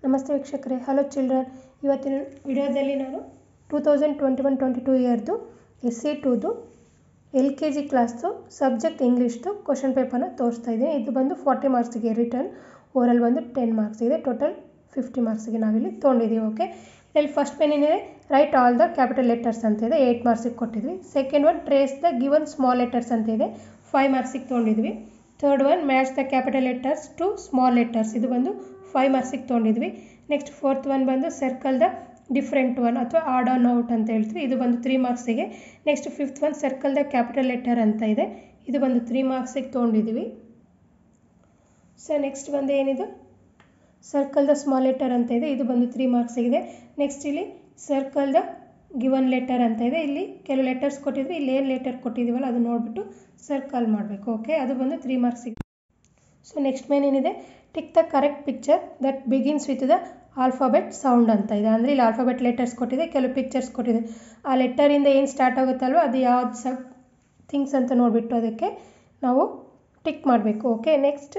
ನಮಸ್ತೆ ವೀಕ್ಷಕರೇ. Hello children. ಇವತ್ತಿನ ವಿಡಿಯೋದಲ್ಲಿ ನಾನು 2021-22 ಇಯರ್ದು SE2ದು LKG ಕ್ಲಾಸ್ದು ಸಬ್ಜೆಕ್ಟ್ ಇಂಗ್ಲೀಷ್ದು ಕ್ವಶನ್ ಪೇಪರ್ನ ತೋರಿಸ್ತಾ ಇದ್ದೀನಿ. ಇದು ಬಂದು 40 ಮಾರ್ಕ್ಸಿಗೆ ರಿಟರ್ನ್, ಓರಲ್ ಬಂದು 10 ಮಾರ್ಕ್ಸ್ ಇದೆ, ಟೋಟಲ್ 50 ಮಾರ್ಕ್ಸಿಗೆ ನಾವಿಲ್ಲಿ ತೊಗೊಂಡಿದ್ದೀವಿ. ಓಕೆ, ಇಲ್ಲಿ ಫಸ್ಟ್ ಪೇನ್ ಏನಿದೆ, write all the capital letters ಅಂತ ಇದೆ, 8 ಮಾರ್ಕ್ಸಿಗೆ ಕೊಟ್ಟಿದ್ವಿ. Second one, trace the given small letters ಅಂತ ಇದೆ, 5 ಮಾರ್ಕ್ಸಿಗೆ ತೊಗೊಂಡಿದ್ವಿ. Third one, match the capital letters to small letters, ಇದು ಬಂದು 5 ಮಾರ್ಕ್ಸಿಗೆ ತೊಗೊಂಡಿದ್ವಿ. ನೆಕ್ಸ್ಟ್ ಫೋರ್ತ್ ಒನ್ ಬಂದು ಸರ್ಕಲ್ ದ ಡಿಫ್ರೆಂಟ್ ಒನ್ ಅಥವಾ ಆಡ್ ಆನ್ ಔಟ್ ಅಂತ ಹೇಳ್ತೀವಿ, ಇದು ಬಂದು 3 ಮಾರ್ಕ್ಸಿಗೆ. Next fifth one, circle the capital letter ಅಂತ ಇದೆ, ಇದು ಬಂದು 3 ಮಾರ್ಕ್ಸಿಗೆ ತೊಗೊಂಡಿದ್ದೀವಿ. ಸೊ ನೆಕ್ಸ್ಟ್ ಬಂದು ಏನಿದು, ಸರ್ಕಲ್ ದ ಸ್ಮಾಲ್ ಲೆಟರ್ ಅಂತ ಇದೆ, ಇದು ಬಂದು 3 ಮಾರ್ಕ್ಸಿಗಿದೆ. ನೆಕ್ಸ್ಟ್ ಇಲ್ಲಿ ಸರ್ಕಲ್ ದ ಗಿವನ್ ಲೆಟರ್ ಅಂತ ಇದೆ, ಇಲ್ಲಿ ಕೆಲವು ಲೆಟರ್ಸ್ ಕೊಟ್ಟಿದ್ವಿ, ಇಲ್ಲಿ ಏನು ಲೆಟರ್ ಕೊಟ್ಟಿದ್ದೀವಲ್ಲ ಅದು ನೋಡಿಬಿಟ್ಟು ಸರ್ಕಲ್ ಮಾಡಬೇಕು. ಓಕೆ, ಅದು ಬಂದು 3 ಮಾರ್ಕ್ಸಿಗೆ. ಸೊ ನೆಕ್ಸ್ಟ್ ಮೇನ್ ಏನಿದೆ, tick the correct picture that begins with the alphabet sound ಅಂತ ಇದೆ. ಅಂದರೆ ಇಲ್ಲಿ ಆಲ್ಫಾಬೆಟ್ ಲೆಟರ್ಸ್ ಕೊಟ್ಟಿದೆ, ಕೆಲವು ಪಿಕ್ಚರ್ಸ್ ಕೊಟ್ಟಿದೆ, ಆ ಲೆಟರಿಂದ ಏನು ಸ್ಟಾರ್ಟ್ ಆಗುತ್ತಲ್ವ ಅದು ಯಾವ್ದು ಥಿಂಗ್ಸ್ ಅಂತ ನೋಡಿಬಿಟ್ಟು ಅದಕ್ಕೆ ನಾವು ಟಿಕ್ ಮಾಡಬೇಕು. Okay, next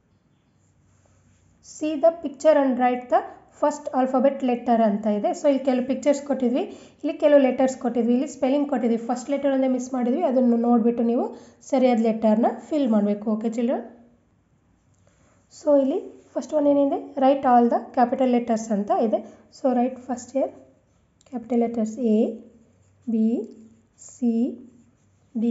see the picture and write the first alphabet letter ಅಂತ ಇದೆ. ಸೊ ಇಲ್ಲಿ ಕೆಲವು ಪಿಕ್ಚರ್ಸ್ ಕೊಟ್ಟಿದ್ವಿ, ಇಲ್ಲಿ ಕೆಲವು ಲೆಟರ್ಸ್ ಕೊಟ್ಟಿದ್ವಿ, ಇಲ್ಲಿ ಸ್ಪೆಲ್ಲಿಂಗ್ ಕೊಟ್ಟಿದ್ವಿ, ಫಸ್ಟ್ ಲೆಟರ್ ಒಂದೇ ಮಿಸ್ ಮಾಡಿದ್ವಿ, ಅದನ್ನು ನೋಡಿಬಿಟ್ಟು ನೀವು ಸರಿಯಾದ ಲೆಟರ್ನ ಫಿಲ್ ಮಾಡಬೇಕು. Okay children. ಸೊ ಇಲ್ಲಿ ಫಸ್ಟ್ ಒನ್ ಏನಿದೆ, write all the capital letters ಅಂತ ಇದೆ. So write first year capital letters A, B, C, D,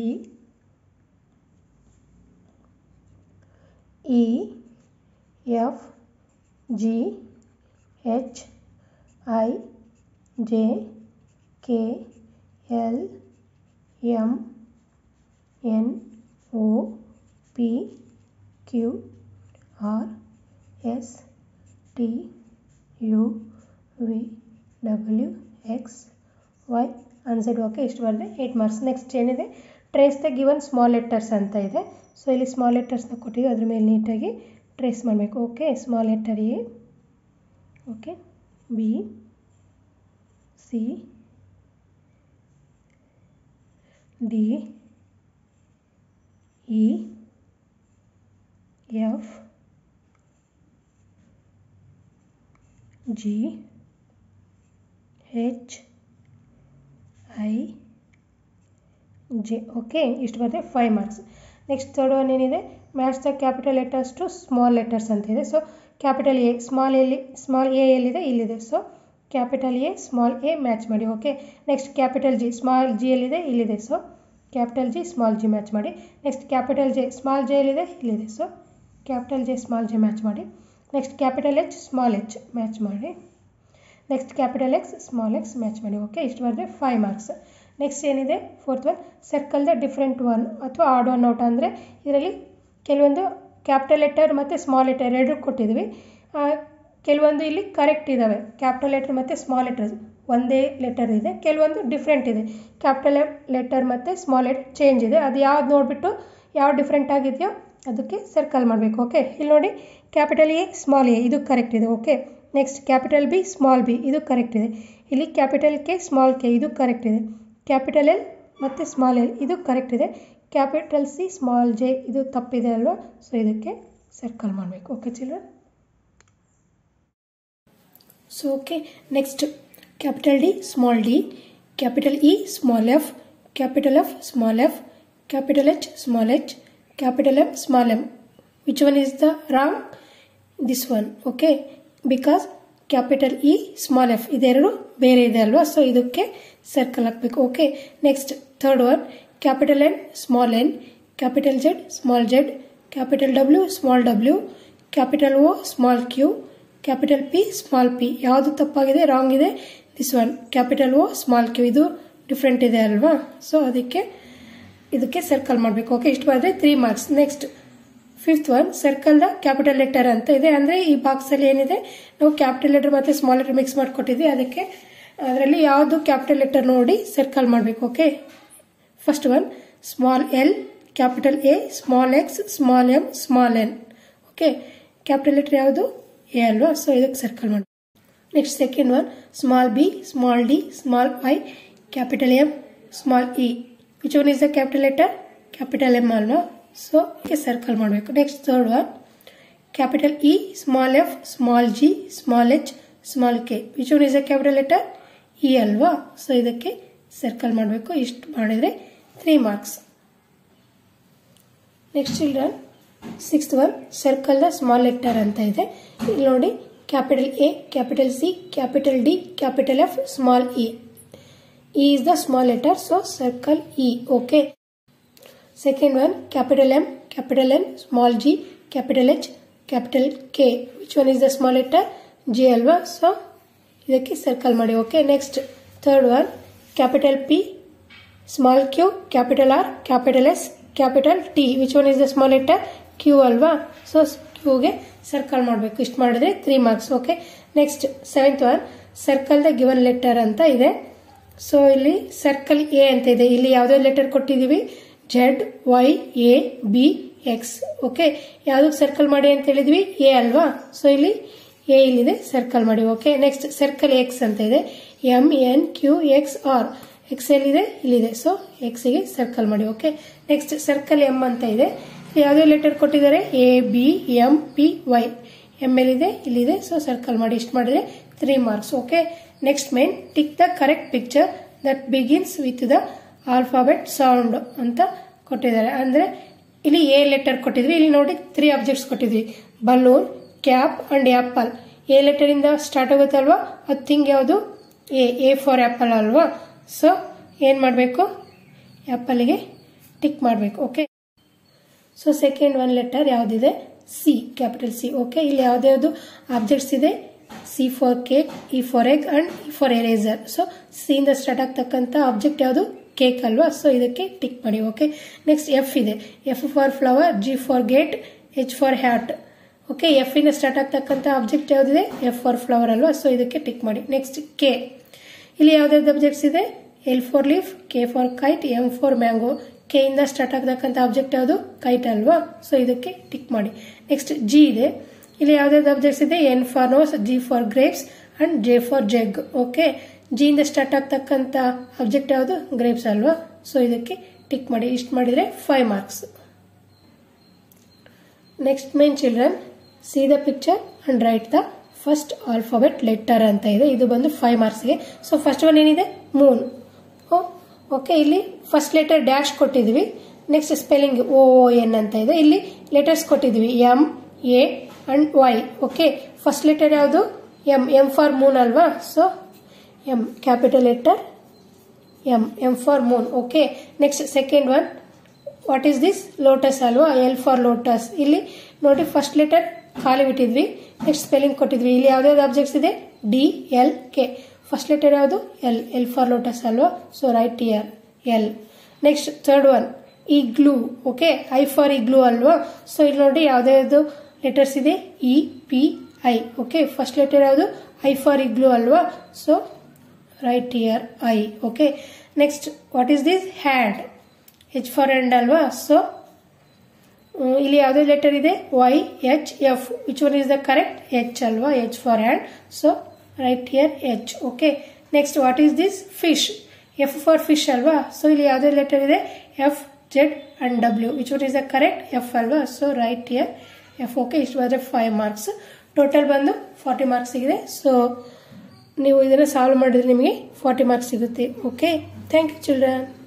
E, F, G, H, I, J, K, L, M, N, O, P, Q, R, S, T, U, V, W, X, Y and Z. Okay, ಇಷ್ಟು ಬರದೆ 8 marks. Next ಏನಿದೆ, trace the given small letters ಅಂತ ಇದೆ. So ಇಲ್ಲಿ small ಲೆಟರ್ಸ್ನ ಕೊಟ್ಟಿದ್ದು, ಅದ್ರ ಮೇಲೆ ನೀಟಾಗಿ ಟ್ರೇಸ್ ಮಾಡಬೇಕು. Okay, small letter A, okay, B, C, D, E, F, G, H, I, J. Okay, ಇಷ್ಟು ಬರುತ್ತೆ 5 ಮಾರ್ಕ್ಸ್. ನೆಕ್ಸ್ಟ್ ಥರ್ಡ್ ಒನ್ ಏನಿದೆ, match the capital letters to small letters ಅಂತ ಇದೆ. So capital A small A ಎಲ್ಲಿದೆ, ಇಲ್ಲಿದೆ. So capital A small A match ಮಾಡಿ. Okay, next capital G small G ಎಲ್ಲಿದೆ, ಇಲ್ಲಿದೆ. So capital G small G match ಮಾಡಿ. Next capital J small J ಎಲ್ಲಿದೆ, ಇಲ್ಲಿದೆ. So capital J small J match ಮಾಡಿ. Next capital H small H match ಮಾಡಿ. Next capital X small X match ಮಾಡಿ. Okay, ಇಷ್ಟು ಬರೆದ್ರೆ 5 ಮಾರ್ಕ್ಸ್. ನೆಕ್ಸ್ಟ್ ಏನಿದೆ, fourth one, circle the different one ಅಥವಾ odd one out. ಅಂದರೆ ಇದರಲ್ಲಿ ಕೆಲವೊಂದು ಕ್ಯಾಪಿಟಲ್ ಲೆಟರ್ ಮತ್ತು ಸ್ಮಾಲ್ ಲೆಟರ್ ಎರಡೂ ಕೊಟ್ಟಿದ್ವಿ, ಕೆಲವೊಂದು ಇಲ್ಲಿ ಕರೆಕ್ಟ್ ಇದ್ದಾವೆ. ಕ್ಯಾಪಿಟಲ್ ಲೆಟರ್ ಮತ್ತು ಸ್ಮಾಲ್ ಲೆಟರ್ ಒಂದೇ ಲೆಟರ್ ಇದೆ, ಕೆಲವೊಂದು ಡಿಫ್ರೆಂಟ್ ಇದೆ. ಕ್ಯಾಪಿಟಲ್ ಲೆಟರ್ ಮತ್ತು ಸ್ಮಾಲ್ ಲೆಟರ್ ಚೇಂಜ್ ಇದೆ, ಅದು ಯಾವ್ದು ನೋಡಿಬಿಟ್ಟು ಯಾವ್ದು ಡಿಫ್ರೆಂಟ್ ಆಗಿದೆಯೋ ಅದಕ್ಕೆ ಸರ್ಕಲ್ ಮಾಡಬೇಕು. ಓಕೆ, ಇಲ್ಲಿ ನೋಡಿ, ಕ್ಯಾಪಿಟಲ್ ಎ ಸ್ಮಾಲ್ ಎ ಇದು ಕರೆಕ್ಟ್ ಇದೆ. Okay, next capital B small B ಇದು ಕರೆಕ್ಟ್ ಇದೆ. ಇಲ್ಲಿ ಕ್ಯಾಪಿಟಲ್ ಕೆ ಸ್ಮಾಲ್ ಕೆ ಇದು ಕರೆಕ್ಟ್ ಇದೆ. ಕ್ಯಾಪಿಟಲ್ ಎಲ್ ಮತ್ತು ಸ್ಮಾಲ್ ಎಲ್ ಇದು ಕರೆಕ್ಟ್ ಇದೆ. ಕ್ಯಾಪಿಟಲ್ ಸಿ ಸ್ಮಾಲ್ ಜೆ ಇದು ತಪ್ಪಿದೆ ಅಲ್ವಾ, ಸೊ ಇದಕ್ಕೆ ಸರ್ಕಲ್ ಮಾಡಬೇಕು. Okay children. So okay, next capital D small D, capital E small F, capital F small F, capital H small H, capital M small M. Which one is the wrong? This one. Okay, because capital E small F ಇದೆರಡು ಬೇರೆ ಇದೆ ಅಲ್ವಾ, so ಇದಕ್ಕೆ circle ಹಾಕಬೇಕು. Okay, next third one, capital N small N, capital Z small Z, capital W small W, capital O small Q, capital P small P. ಯಾವುದು ತಪ್ಪಾಗಿದೆ, wrong ಇದೆ? This one, capital O small Q ಇದು different ಇದೆ ಅಲ್ವಾ, so ಇದಕ್ಕೆ circle ಮಾಡಬೇಕು. Okay, ಇಷ್ಟು ಬರೆದ್ರೆ 3 marks. Next fifth one, circle the capital letter ಅಂತ ಇದೆ. ಅಂದರೆ ಈ ಬಾಕ್ಸಲ್ಲಿ ಏನಿದೆ, ನಾವು ಕ್ಯಾಪಿಟಲ್ ಲೆಟರ್ ಮತ್ತು ಸ್ಮಾಲ್ ಲೆಟರ್ ಮಿಕ್ಸ್ ಮಾಡಿಕೊಟ್ಟಿದ್ವಿ, ಅದಕ್ಕೆ ಅದರಲ್ಲಿ ಯಾವುದು ಕ್ಯಾಪಿಟಲ್ ಲೆಟರ್ ನೋಡಿ ಸರ್ಕಲ್ ಮಾಡಬೇಕು. Okay, first one small L, capital A, small X, small M, small N. Okay, capital letter ಯಾವುದು? ಎ ಅಲ್ವಾ, ಸೊ ಇದಕ್ಕೆ ಸರ್ಕಲ್ ಮಾಡಿ. Next second one, small B, small D, small I, capital M, small E. Which one is the capital letter? Capital M ಅಲ್ವಾ, so ಇದಕ್ಕೆ circle ಮಾಡಬೇಕು. Next third one, capital E, small f, small g, small h, small k. Which one is a capital letter? E ಅಲ್ವಾ. So ಇದಕ್ಕೆ circle ಮಾಡಬೇಕು. ಇಷ್ಟು ಮಾಡಿದ್ರೆ 3 marks. Next children, 6th one, circle the small letter ಅಂತ ಇದೆ. ಇಲ್ಲಿ ನೋಡಿ, capital A, capital C, capital D, capital F, small E. E is the small letter, so circle E. Okay. Second one, capital M, capital N, small g, capital H, capital K. Which one is the small letter? J alva. So ಇದಕ್ಕೆ circle ಮಾಡಿ. Okay. Next third one, capital P, small Q, capital R, capital S, capital T. Which one is the small letter? Q ಅಲ್ವಾ. So ಕ್ಯೂಗೆ circle ಮಾಡಬೇಕು. ಇಷ್ಟು ಮಾಡಿದ್ರೆ 3 marks. Okay. Next 7th one, circle the given letter ಅಂತ ಇದೆ. So ಇಲ್ಲಿ circle A ಅಂತ ಇದೆ. ಇಲ್ಲಿ ಯಾವುದೋ ಲೆಟರ್ ಕೊಟ್ಟಿದ್ದೀವಿ, Z, Y, A, B, X. Okay. ಯಾವುದಕ್ಕೆ ಸರ್ಕಲ್ ಮಾಡಿ ಅಂತ ಹೇಳಿದ್ವಿ? ಎ ಅಲ್ವಾ. ಸೊ ಇಲ್ಲಿ ಎ ಇಲ್ಲಿದೆ, ಸರ್ಕಲ್ ಮಾಡಿ. ಓಕೆ. ನೆಕ್ಸ್ಟ್ ಸರ್ಕಲ್ ಎಕ್ಸ್ ಅಂತ ಇದೆ. M, N, Q, X, R. X ಎಲ್ಲಿದೆ? ಇಲ್ಲಿದೆ. ಸೊ ಎಕ್ಸ್ಗೆ ಸರ್ಕಲ್ ಮಾಡಿ. ಓಕೆ. ನೆಕ್ಸ್ಟ್ ಸರ್ಕಲ್ ಎಂ ಅಂತ ಇದೆ. ಯಾವುದೇ ಲೆಟರ್ ಕೊಟ್ಟಿದ್ದಾರೆ? A, B, M, P, Y. M ಎಲ್ಲಿದೆ? ಇಲ್ಲಿದೆ. ಸೊ ಸರ್ಕಲ್ ಮಾಡಿ. ಇಷ್ಟು ಮಾಡಿದ್ರೆ 3 marks. Okay. Next main, tick the correct picture that begins with the alphabet sound ಅಂತ ಕೊಟ್ಟಿದ್ದಾರೆ. ಅಂದ್ರೆ ಇಲ್ಲಿ ಎ ಲೆಟರ್ ಕೊಟ್ಟಿದ್ವಿ. ಇಲ್ಲಿ ನೋಡಿ 3 ಆಬ್ಜೆಕ್ಟ್ಸ್ ಕೊಟ್ಟಿದ್ವಿ, balloon, cap and apple. A letter ಇಂದ ಸ್ಟಾರ್ಟ್ ಆಗುತ್ತಲ್ವಾ, ಅದು ಥಿಂಗ್ ಯಾವುದು? ಎ ಫಾರ್ ಆಪಲ್ ಅಲ್ವಾ. ಸೊ ಏನ್ ಮಾಡಬೇಕು? ಆಪಲ್ಗೆ ಟಿಕ್ ಮಾಡಬೇಕು. Okay. So second one letter ಯಾವ್ದಿದೆ? C, capital C. ಓಕೆ. ಇಲ್ಲಿ ಯಾವ್ದು ಆಬ್ಜೆಕ್ಟ್ಸ್ ಇದೆ? C for cake, E for egg and E for eraser. So C ಇಂದ ಸ್ಟಾರ್ಟ್ ಆಗ್ತಕ್ಕಂಥ ಆಬ್ಜೆಕ್ಟ್ ಯಾವುದು? ಕೇಕ್ ಅಲ್ವಾ. ಸೊ ಇದಕ್ಕೆ ಟಿಕ್ ಮಾಡಿ. ಓಕೆ. ನೆಕ್ಸ್ಟ್ ಎಫ್ ಇದೆ. F for flower, G for gate, H for hat. Okay. F ಇಂದ start ಆಗ್ತಕ್ಕಂಥ object ಯಾವ್ದಿದೆ? ಎಫ್ ಫಾರ್ ಫ್ಲವರ್ ಅಲ್ವಾ. ಸೊ ಇದಕ್ಕೆ ಟಿಕ್ ಮಾಡಿ. Next K. ಇಲ್ಲಿ ಯಾವ್ದಾವ್ದು ಆಬ್ಜೆಕ್ಟ್ಸ್ ಇದೆ? L for leaf, K for kite, M for mango. K ಇಂದ ಸ್ಟಾರ್ಟ್ ಆಗ್ತಕ್ಕಂಥ ಆಬ್ಜೆಕ್ಟ್ ಯಾವುದು? ಕೈಟ್ ಅಲ್ವಾ. ಸೊ ಇದಕ್ಕೆ ಟಿಕ್ ಮಾಡಿ. ನೆಕ್ಸ್ಟ್ ಜಿ ಇದೆ. ಇಲ್ಲಿ ಯಾವ್ದಾವ್ದು ಆಬ್ಜೆಕ್ಟ್ಸ್ ಇದೆ? N for nose, G for grapes and J for jug. Okay. G ಇಂದ ಸ್ಟಾರ್ಟ್ ಆಗ್ತಕ್ಕಂಥ ಆಬ್ಜೆಕ್ಟ್ ಯಾವುದು? ಗ್ರೇಪ್ಸ್ ಅಲ್ವಾ. ಸೊ ಇದಕ್ಕೆ ಟಿಕ್ ಮಾಡಿ. ಇಷ್ಟು ಮಾಡಿದ್ರೆ 5 marks. Next main children, see the picture and write the first alphabet letter ಅಂತ ಇದೆ. ಇದು ಬಂದು 5 marksಗೆ. ಸೊ ಫಸ್ಟ್ ಒನ್ ಏನಿದೆ? ಮೂನ್. ಓಕೆ. ಇಲ್ಲಿ ಫಸ್ಟ್ ಲೆಟರ್ ಡ್ಯಾಶ್ ಕೊಟ್ಟಿದ್ವಿ. ನೆಕ್ಸ್ಟ್ ಸ್ಪೆಲ್ಲಿಂಗ್ ಓ ಎನ್ ಅಂತ ಇದೆ. ಇಲ್ಲಿ ಲೆಟರ್ಸ್ ಕೊಟ್ಟಿದ್ವಿ, M, A and Y. Okay. First letter ಯಾವುದು? ಎಂ. ಎಂ ಫಾರ್ ಮೂನ್ ಅಲ್ವಾ. So M, capital letter M, M for Moon. Okay. Next second one, what is this? Lotus ಅಲ್ವಾ. L for lotus. ಇಲ್ಲಿ ನೋಡಿ, first letter ಖಾಲಿ ಬಿಟ್ಟಿದ್ವಿ. Next spelling ಕೊಟ್ಟಿದ್ವಿ. ಇಲ್ಲಿ ಯಾವ್ದಾವ್ದು objects ಇದೆ? D, L, K. First letter ಯಾವುದು? ಎಲ್. ಎಲ್ ಫಾರ್ ಲೋಟಸ್ ಅಲ್ವಾ. So right here L. Next third one, igloo. Okay. I for igloo ಅಲ್ವಾ. ಸೊ ಇಲ್ಲಿ ನೋಡಿ ಯಾವ್ದಾವ್ದು ಲೆಟರ್ಸ್ ಇದೆ? E, P, I. Okay. First letter ಯಾವುದು? ಐ ಫಾರ್ ಇಗ್ಲೂ ಅಲ್ವಾ. So right here I. Okay. Next what is this? Hand. H for hand ಅಲ್ವಾ. So ಇಲ್ಲಿ ಯಾವುದೇ ಲೆಟರ್ ಇದೆ? Y, H, F. Which one is the correct? H ಅಲ್ವಾ. H for hand. So right here H. Okay. Next what is this? Fish. F for fish ಅಲ್ವಾ. So ಇಲ್ಲಿ ಯಾವುದೇ letter ಇದೆ? F, Z and W. Which one is the correct? F ಅಲ್ವಾ. So right here F. Okay. ಇಷ್ಟು ಬಂದರೆ 5 marks. Total ಬಂದು 40 marks ಸಿಗಿದೆ. So ನೀವು ಇದನ್ನು ಸಾಲ್ವ್ ಮಾಡಿದ್ರೆ ನಿಮಗೆ 40 marks ಸಿಗುತ್ತೆ. ಓಕೆ. Thank you children.